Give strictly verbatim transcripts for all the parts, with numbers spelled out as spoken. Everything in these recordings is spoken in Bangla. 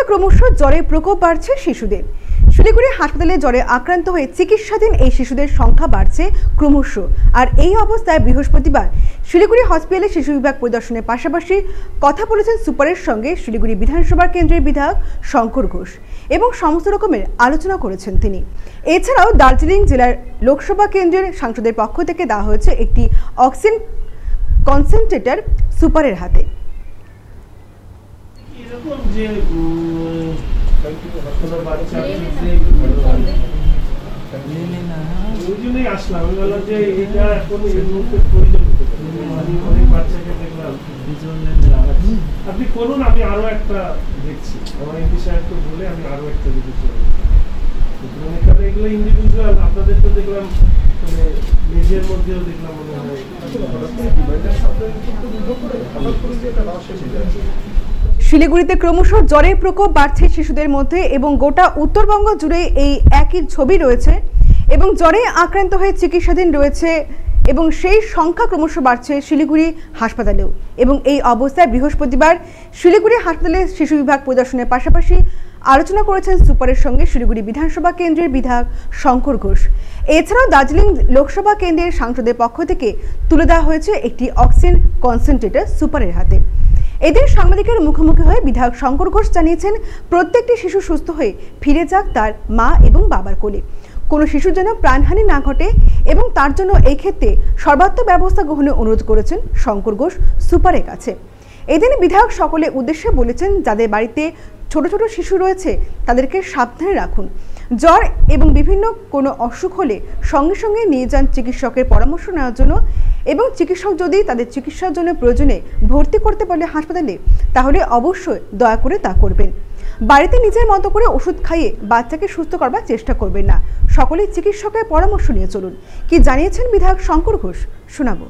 ক্রমশ জ্বরের প্রকোপ বাড়ছে শিশুদের। শিলিগুড়ি হাসপাতালে জ্বরে আক্রান্ত হয়ে চিকিৎসাধীন এই শিশুদের সংখ্যা বাড়ছে ক্রমশ। আর এই অবস্থায় বৃহস্পতিবার শিলিগুড়ি হসপিটালে শিশু বিভাগ পরিদর্শনের পাশাপাশি কথা বলেছেন সুপারের সঙ্গে শিলিগুড়ি বিধানসভা কেন্দ্রের বিধায়ক শঙ্কর ঘোষ এবং সমস্ত রকমের আলোচনা করেছেন তিনি। এছাড়াও দার্জিলিং জেলার লোকসভা কেন্দ্রের সাংসদের পক্ষ থেকে দেওয়া হয়েছে একটি অক্সিজেন কনসেন্ট্রেটর সুপারের হাতে। আপনি করুন, আমি আরো একটা দেখছি, আমার এমপি সাহেবকে বলে আমি আরো একটা দেখেছি। এগুলো ইন্ডিভিজুয়াল, আপনাদের তো দেখলাম মানে নিজের মধ্যেও দেখলাম মনে হয়। শিলিগুড়িতে ক্রমশ জ্বরের প্রকোপ বাড়ছে শিশুদের মধ্যে এবং গোটা উত্তরবঙ্গ জুড়ে এই একই ছবি রয়েছে এবং জ্বরে আক্রান্ত হয়ে চিকিৎসাধীন রয়েছে এবং সেই সংখ্যা ক্রমশ বাড়ছে শিলিগুড়ি হাসপাতালেও। এবং এই অবস্থায় বৃহস্পতিবার শিলিগুড়ি হাসপাতালে শিশু বিভাগ পরিদর্শনের পাশাপাশি আলোচনা করেছেন সুপারের সঙ্গে শিলিগুড়ি বিধানসভা কেন্দ্রের বিধায়ক শঙ্কর ঘোষ। এছাড়াও দার্জিলিং লোকসভা কেন্দ্রের সাংসদের পক্ষ থেকে তুলে দেওয়া হয়েছে একটি অক্সিজেন কনসেন্ট্রেটর সুপারের হাতে। এদিন সাংবাদিকের মুখোমুখি হয়ে বিধায়ক শঙ্কর ঘোষ জানিয়েছেন প্রত্যেকটি শিশু সুস্থ হয়ে ফিরে যাক তার মা এবং বাবার কোলে, কোনো শিশুর যেন প্রাণহানি না ঘটে এবং তার জন্য এই ক্ষেত্রে সর্বাত্মক ব্যবস্থা গ্রহণের অনুরোধ করেছেন শঙ্কর ঘোষ সুপারের কাছে। এদিন বিধায়ক সকলের উদ্দেশ্যে বলেছেন যাদের বাড়িতে ছোট ছোট শিশু রয়েছে তাদেরকে সাবধানে রাখুন। জ্বর এবং বিভিন্ন কোনো অসুখ হলে সঙ্গে সঙ্গে নিয়ে যান চিকিৎসকের পরামর্শ নেওয়ার জন্য এবং চিকিৎসক যদি তাদের চিকিৎসার জন্য প্রয়োজনে ভর্তি করতে বলে হাসপাতালে তাহলে অবশ্যই দয়া করে তা করবেন। বাড়িতে নিজের মতো করে ওষুধ খাইয়ে বাচ্চাকে সুস্থ করবার চেষ্টা করবেন না, সকলেই চিকিৎসকের পরামর্শ নিয়ে চলুন। কি জানিয়েছেন বিধায়ক শঙ্কর ঘোষ শোনাবো।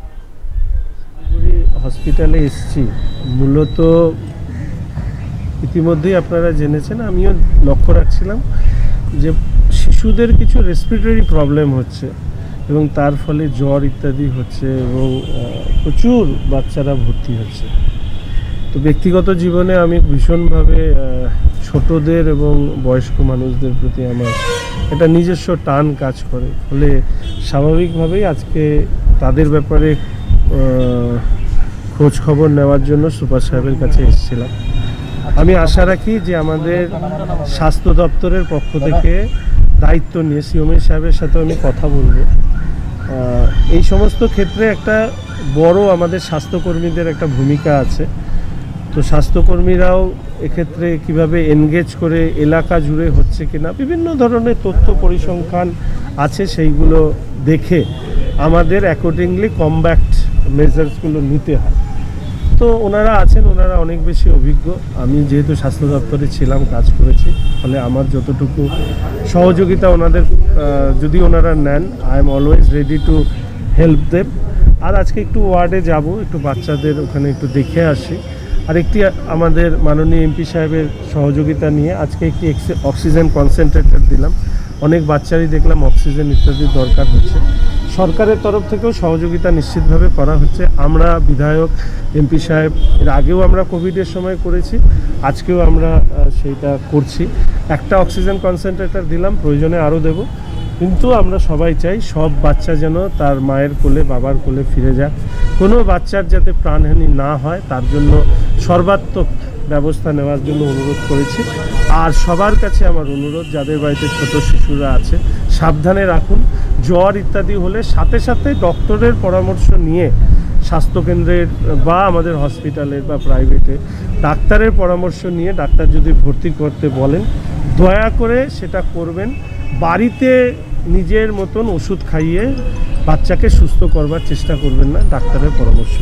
হসপিটালে এসেছি মূলত ইতিমধ্যেই আপনারা জেনেছেন, আমিও লক্ষ্য রাখছিলাম যে শিশুদের কিছু রেসপিরেটরি প্রবলেম হচ্ছে এবং তার ফলে জ্বর ইত্যাদি হচ্ছে এবং প্রচুর বাচ্চারা ভর্তি হচ্ছে। তো ব্যক্তিগত জীবনে আমি ভীষণভাবে ছোটদের এবং বয়স্ক মানুষদের প্রতি আমার একটা নিজস্ব টান কাজ করে, ফলে স্বাভাবিকভাবেই আজকে তাদের ব্যাপারে খোঁজ খবর নেওয়ার জন্য সুপার সাহেবের কাছে এসেছিলাম। আমি আশা রাখি যে আমাদের স্বাস্থ্য দপ্তরের পক্ষ থেকে দায়িত্ব নিয়ে সিওমি সাহেবের সাথে আমি কথা বলবো। এই সমস্ত ক্ষেত্রে একটা বড় আমাদের স্বাস্থ্যকর্মীদের একটা ভূমিকা আছে। তো স্বাস্থ্যকর্মীরাও এক্ষেত্রে কিভাবে এনগেজ করে এলাকা জুড়ে হচ্ছে কিনা বিভিন্ন ধরনের তথ্য পরিসংখ্যান আছে, সেইগুলো দেখে আমাদের অ্যাকর্ডিংলি কমব্যাক্ট মেজার্সগুলো নিতে হয়। তো ওনারা আছেন, ওনারা অনেক বেশি অভিজ্ঞ। আমি যেহেতু স্বাস্থ্য দপ্তরে ছিলাম, কাজ করেছি, ফলে আমার যতটুকু সহযোগিতা ওনাদের যদি ওনারা নেন, I am always ready to help them. আর আজকে একটু ওয়ার্ডে যাব, একটু বাচ্চাদের ওখানে একটু দেখে আসি। আর একটি আমাদের মাননীয় এমপি সাহেবের সহযোগিতা নিয়ে আজকে একটি অক্সিজেন কনসেন্ট্রেটর দিলাম। অনেক বাচ্চারই দেখলাম অক্সিজেন ইত্যাদির দরকার হচ্ছে। সরকারের তরফ থেকেও সহযোগিতা নিশ্চিতভাবে করা হচ্ছে। আমরা বিধায়ক এমপি সাহেব এর আগেও আমরা কোভিডের সময় করেছি, আজকেও আমরা সেইটা করছি। একটা অক্সিজেন কনসেন্ট্রেটর দিলাম, প্রয়োজনে আরও দেব। কিন্তু আমরা সবাই চাই সব বাচ্চা যেন তার মায়ের কোলে বাবার কোলে ফিরে যায়, কোনো বাচ্চার যাতে প্রাণহানি না হয় তার জন্য সর্বাত্মক ব্যবস্থা নেওয়ার জন্য অনুরোধ করেছি। আর সবার কাছে আমার অনুরোধ, যাদের বাড়িতে ছোট শিশুরা আছে সাবধানে রাখুন। জ্বর ইত্যাদি হলে সাথে সাথে ডক্টরের পরামর্শ নিয়ে স্বাস্থ্যকেন্দ্রের বা আমাদের হসপিটালের বা প্রাইভেটে ডাক্তারের পরামর্শ নিয়ে ডাক্তার যদি ভর্তি করতে বলেন দয়া করে সেটা করবেন। বাড়িতে নিজের মতন ওষুধ খাইয়ে বাচ্চাকে সুস্থ করবার চেষ্টা করবেন না, ডাক্তারের পরামর্শ